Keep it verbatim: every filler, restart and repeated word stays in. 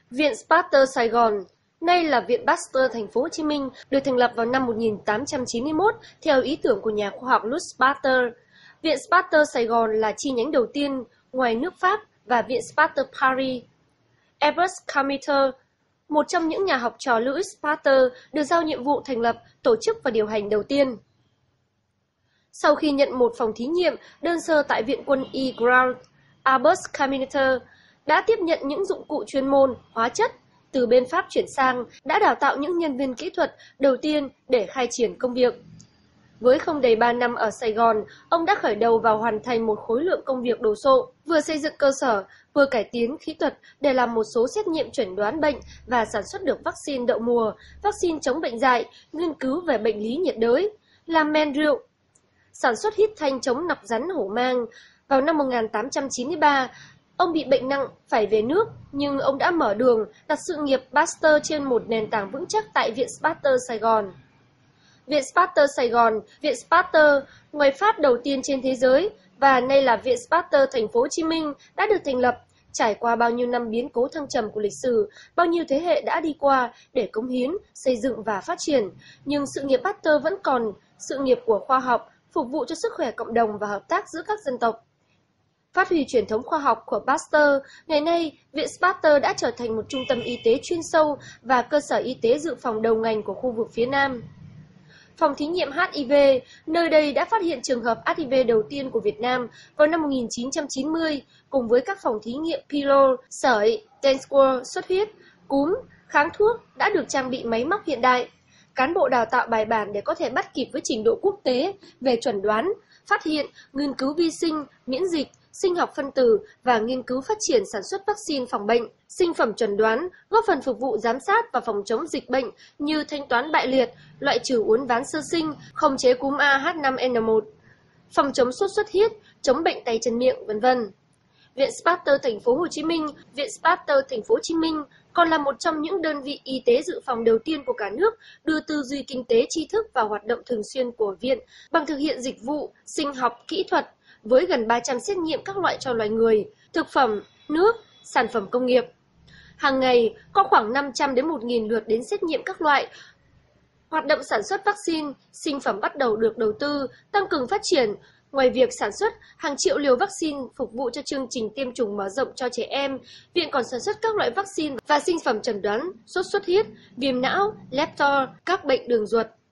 Viện Pasteur Sài Gòn, nay là Viện Pasteur Thành phố Hồ Chí Minh, được thành lập vào năm một nghìn tám trăm chín mươi mốt theo ý tưởng của nhà khoa học Louis Pasteur. Viện Pasteur Sài Gòn là chi nhánh đầu tiên ngoài nước Pháp và Viện Pasteur Paris. Albert Camus, một trong những nhà học trò Louis Pasteur, được giao nhiệm vụ thành lập, tổ chức và điều hành đầu tiên. Sau khi nhận một phòng thí nghiệm đơn sơ tại Viện Quân y Ground, Albert Camus đã tiếp nhận những dụng cụ chuyên môn, hóa chất từ bên Pháp chuyển sang, đã đào tạo những nhân viên kỹ thuật đầu tiên để khai triển công việc. Với không đầy ba năm ở Sài Gòn, ông đã khởi đầu và hoàn thành một khối lượng công việc đồ sộ, vừa xây dựng cơ sở, vừa cải tiến kỹ thuật để làm một số xét nghiệm chẩn đoán bệnh và sản xuất được vaccine đậu mùa, vaccine chống bệnh dại, nghiên cứu về bệnh lý nhiệt đới, làm men rượu, sản xuất hít thanh chống nọc rắn hổ mang. Vào năm một nghìn tám trăm chín mươi ba, ông bị bệnh nặng, phải về nước, nhưng ông đã mở đường, đặt sự nghiệp Pasteur trên một nền tảng vững chắc tại Viện Pasteur Sài Gòn. Viện Pasteur Sài Gòn, Viện Pasteur, ngoài Pháp đầu tiên trên thế giới, và nay là Viện Pasteur Thành phố Hồ Chí Minh, đã được thành lập, trải qua bao nhiêu năm biến cố thăng trầm của lịch sử, bao nhiêu thế hệ đã đi qua để cống hiến, xây dựng và phát triển. Nhưng sự nghiệp Pasteur vẫn còn sự nghiệp của khoa học, phục vụ cho sức khỏe cộng đồng và hợp tác giữa các dân tộc. Phát huy truyền thống khoa học của Pasteur, ngày nay, Viện Pasteur đã trở thành một trung tâm y tế chuyên sâu và cơ sở y tế dự phòng đầu ngành của khu vực phía Nam. Phòng thí nghiệm hát i vê, nơi đây đã phát hiện trường hợp hát i vê đầu tiên của Việt Nam vào năm một nghìn chín trăm chín mươi, cùng với các phòng thí nghiệm pylori, sởi, dengue, xuất huyết, cúm, kháng thuốc đã được trang bị máy móc hiện đại. Cán bộ đào tạo bài bản để có thể bắt kịp với trình độ quốc tế về chuẩn đoán, phát hiện, nghiên cứu vi sinh, miễn dịch, sinh học phân tử và nghiên cứu phát triển sản xuất vaccine phòng bệnh, sinh phẩm chẩn đoán, góp phần phục vụ giám sát và phòng chống dịch bệnh như thanh toán bại liệt, loại trừ uốn ván sơ sinh, khống chế cúm A H năm N một, phòng chống sốt xuất huyết, chống bệnh tay chân miệng, vân vân. Viện Pasteur Thành phố Hồ Chí Minh, Viện Pasteur Thành phố Hồ Chí Minh còn là một trong những đơn vị y tế dự phòng đầu tiên của cả nước đưa tư duy kinh tế tri thức vào hoạt động thường xuyên của viện bằng thực hiện dịch vụ, sinh học, kỹ thuật với gần ba trăm xét nghiệm các loại cho loài người, thực phẩm, nước, sản phẩm công nghiệp. Hàng ngày có khoảng năm trăm đến một nghìn lượt đến xét nghiệm các loại. Hoạt động sản xuất vaccine, sinh phẩm bắt đầu được đầu tư, tăng cường phát triển. Ngoài việc sản xuất hàng triệu liều vaccine phục vụ cho chương trình tiêm chủng mở rộng cho trẻ em, viện còn sản xuất các loại vaccine và sinh phẩm chẩn đoán sốt xuất huyết, viêm não, leptor, các bệnh đường ruột.